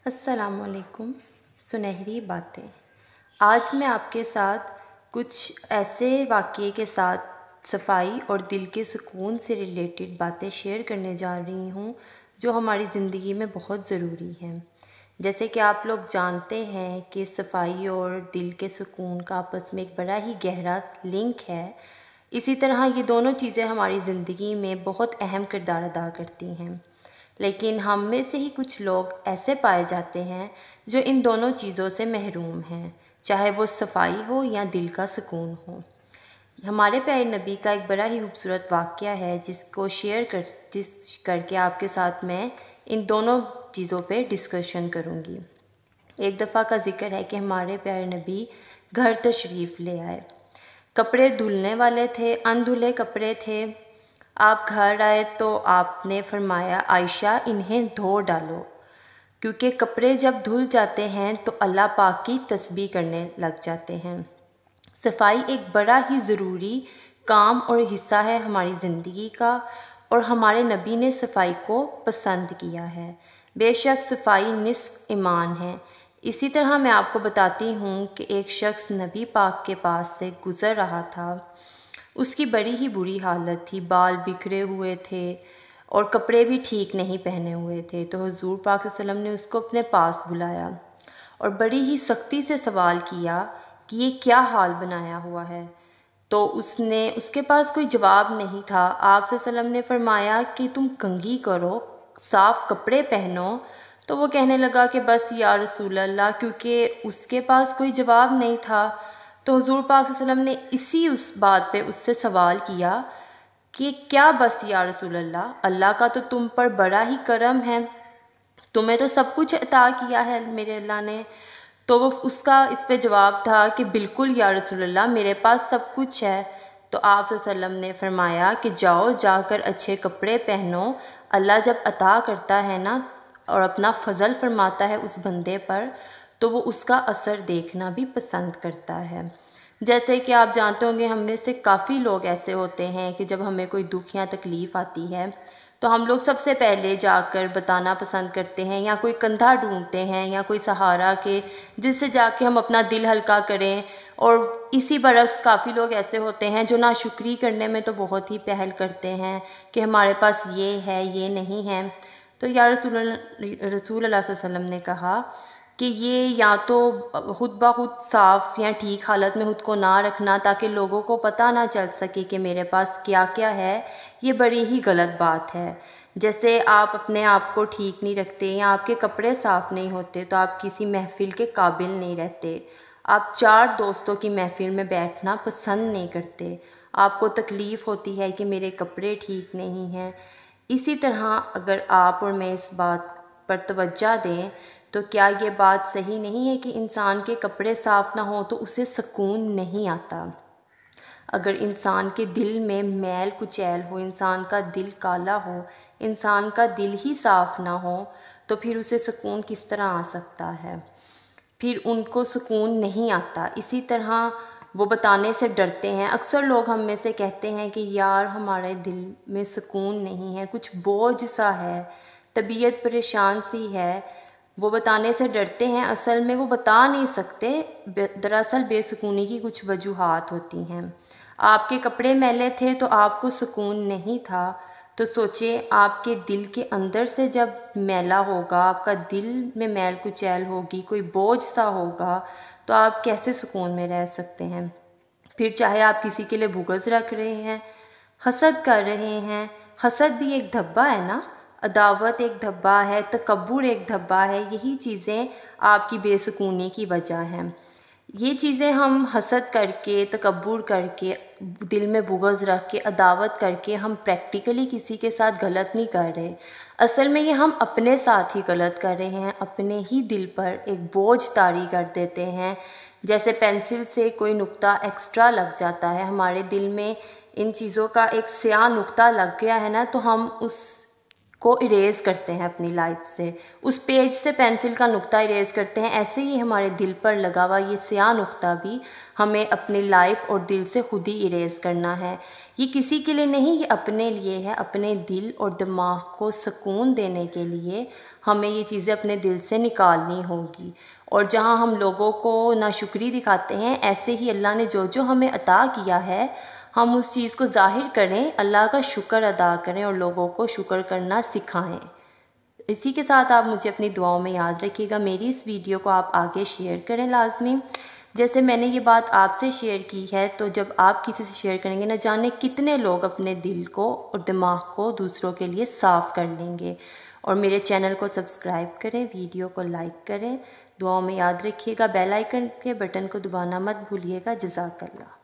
السلام علیکم۔ سنہری باتیں۔ آج میں آپ کے ساتھ کچھ ایسے واقعے کے ساتھ صفائی اور دل کے سکون سے ریلیٹڈ باتیں شیئر کرنے جا رہی ہوں جو ہماری زندگی میں بہت ضروری ہیں۔ جیسے کہ آپ لوگ جانتے ہیں کہ صفائی اور دل کے سکون کا آپس میں ایک بڑا ہی گہرا لنک ہے۔ اسی طرح یہ دونوں چیزیں ہماری زندگی میں بہت اہم کردار ادا کرتی ہیں، لیکن ہم میں سے ہی کچھ لوگ ایسے پائے جاتے ہیں جو ان دونوں چیزوں سے محروم ہیں، چاہے وہ صفائی ہو یا دل کا سکون ہو۔ ہمارے پیارے نبی کا ایک بڑا ہی خوبصورت واقعہ ہے جس کو شیئر کر کے آپ کے ساتھ میں ان دونوں چیزوں پہ ڈسکشن کروں گی۔ ایک دفعہ کا ذکر ہے کہ ہمارے پیارے نبی گھر تشریف لے آئے، کپڑے دھلنے والے تھے، اندھلے کپڑے تھے۔ آپ گھر آئے تو آپ نے فرمایا عائشہ انہیں دھو ڈالو، کیونکہ کپڑے جب دھل جاتے ہیں تو اللہ پاک کی تسبیح کرنے لگ جاتے ہیں۔ صفائی ایک بڑا ہی ضروری کام اور حصہ ہے ہماری زندگی کا، اور ہمارے نبی نے صفائی کو پسند کیا ہے۔ بے شک صفائی نصف ایمان ہے۔ اسی طرح میں آپ کو بتاتی ہوں کہ ایک شخص نبی پاک کے پاس سے گزر رہا تھا۔ اس کی بڑی ہی بری حالت تھی، بال بکھرے ہوئے تھے اور کپڑے بھی ٹھیک نہیں پہنے ہوئے تھے۔ تو حضور پاک صلی اللہ علیہ وسلم نے اس کو اپنے پاس بلایا اور بڑی ہی سختی سے سوال کیا کہ یہ کیا حال بنایا ہوا ہے؟ تو اس کے پاس کوئی جواب نہیں تھا۔ آپ صلی اللہ علیہ وسلم نے فرمایا کہ تم کنگھی کرو، صاف کپڑے پہنو۔ تو وہ کہنے لگا کہ بس یا رسول اللہ، کیونکہ اس کے پاس کوئی جواب نہیں تھا۔ تو حضور پاک صلی اللہ علیہ وسلم نے اس بات پہ اس سے سوال کیا کہ کیا بس یا رسول اللہ، اللہ کا تو تم پر بڑا ہی کرم ہے، تمہیں تو سب کچھ عطا کیا ہے میرے اللہ نے۔ تو اس کا اس پہ جواب تھا کہ بالکل یا رسول اللہ، میرے پاس سب کچھ ہے۔ تو آپ صلی اللہ علیہ وسلم نے فرمایا کہ جا کر اچھے کپڑے پہنو، اللہ جب عطا کرتا ہے نا اور اپنا فضل فرماتا ہے اس بندے پر تو وہ اس کا اثر دیکھنا بھی پسند کرتا ہے۔ جیسے کہ آپ جانتے ہوں گے ہم میں سے کافی لوگ ایسے ہوتے ہیں کہ جب ہمیں کوئی دکھ یا تکلیف آتی ہے تو ہم لوگ سب سے پہلے جا کر بتانا پسند کرتے ہیں، یا کوئی کندھا ڈھونڈتے ہیں یا کوئی سہارا کے جس سے جا کے ہم اپنا دل ہلکا کریں۔ اور اسی برعکس کافی لوگ ایسے ہوتے ہیں جو ناشکری کرنے میں تو بہت ہی پہل کرتے ہیں کہ ہمارے پاس یہ ہے، یہ نہیں ہے۔ تو یا رسول اللہ صلی اللہ علیہ وسلم نے کہا کہ یہ یا تو خود بخود صاف یا ٹھیک حالت میں خود کو نہ رکھنا تاکہ لوگوں کو پتہ نہ چل سکے کہ میرے پاس کیا کیا ہے، یہ بڑی ہی غلط بات ہے۔ جیسے آپ اپنے آپ کو ٹھیک نہیں رکھتے یا آپ کے کپڑے صاف نہیں ہوتے تو آپ کسی محفل کے قابل نہیں رہتے، آپ 4 دوستوں کی محفل میں بیٹھنا پسند نہیں کرتے، آپ کو تکلیف ہوتی ہے کہ میرے کپڑے ٹھیک نہیں ہیں۔ اسی طرح اگر آپ اور میں اس بات پر توجہ دیں تو کیا یہ بات صحیح نہیں ہے کہ انسان کے کپڑے صاف نہ ہوں تو اسے سکون نہیں آتا؟ اگر انسان کے دل میں میل کچیل ہو، انسان کا دل کالا ہو، انسان کا دل ہی صاف نہ ہو تو پھر اسے سکون کس طرح آ سکتا ہے؟ پھر ان کو سکون نہیں آتا۔ اسی طرح وہ بتانے سے ڈرتے ہیں۔ اکثر لوگ ہم میں سے کہتے ہیں کہ یار ہمارے دل میں سکون نہیں ہے، کچھ بوجھ سا ہے، طبیعت پریشان سی ہے۔ وہ بتانے سے ڈرتے ہیں، اصل میں وہ بتا نہیں سکتے، دراصل بے سکونی کی کچھ وجوہات ہوتی ہیں۔ آپ کے کپڑے میلے تھے تو آپ کو سکون نہیں تھا، تو سوچیں آپ کے دل کے اندر سے جب میلا ہوگا، آپ کا دل میں میل کچیل ہوگی، کوئی بوجھ سا ہوگا تو آپ کیسے سکون میں رہ سکتے ہیں؟ پھر چاہے آپ کسی کے لیے بغض رکھ رہے ہیں، حسد کر رہے ہیں، حسد بھی ایک دھبا ہے نا، عداوت ایک دھبا ہے، تکبر ایک دھبا ہے، یہی چیزیں آپ کی بے سکونی کی وجہ ہیں۔ یہ چیزیں ہم حسد کر کے، تکبر کر کے، دل میں بغض رکھ کے، عداوت کر کے ہم پریکٹیکلی کسی کے ساتھ غلط نہیں کر رہے، اصل میں یہ ہم اپنے ساتھ ہی غلط کر رہے ہیں، اپنے ہی دل پر ایک بوجھ طاری کر دیتے ہیں۔ جیسے پینسل سے کوئی نقطہ ایکسٹرا لگ جاتا ہے، ہمارے دل میں ان چیزوں کا ایک سیاہ نقطہ لگ گیا ہے نا، تو ہم اس کو اریز کرتے ہیں اپنی لائف سے، اس پیج سے پینسل کا نقطہ اریز کرتے ہیں، ایسے ہی ہمارے دل پر لگا ہوا یہ سیاہ نقطہ بھی ہمیں اپنی لائف اور دل سے خود ہی اریز کرنا ہے۔ یہ کسی کے لیے نہیں، یہ اپنے لیے ہے، اپنے دل اور دماغ کو سکون دینے کے لیے ہمیں یہ چیزیں اپنے دل سے نکالنی ہوگی۔ اور جہاں ہم لوگوں کو ناشکری دکھاتے ہیں، ایسے ہی اللہ نے جو ہمیں عطا کیا ہے ہم اس چیز کو ظاہر کریں، اللہ کا شکر ادا کریں اور لوگوں کو شکر کرنا سکھائیں۔ اسی کے ساتھ آپ مجھے اپنی دعاؤں میں یاد رکھیے گا، میری اس ویڈیو کو آپ آگے شیئر کریں لازمی۔ جیسے میں نے یہ بات آپ سے شیئر کی ہے، تو جب آپ کسی سے شیئر کریں گے نہ جانے کتنے لوگ اپنے دل کو اور دماغ کو دوسروں کے لیے صاف کر لیں گے۔ اور میرے چینل کو سبسکرائب کریں، ویڈیو کو لائک کریں، دعاؤں میں یاد رکھیے گا، بیل آئیکن کے بٹن کو دبانا مت بھولیے گا۔ جزاک اللہ۔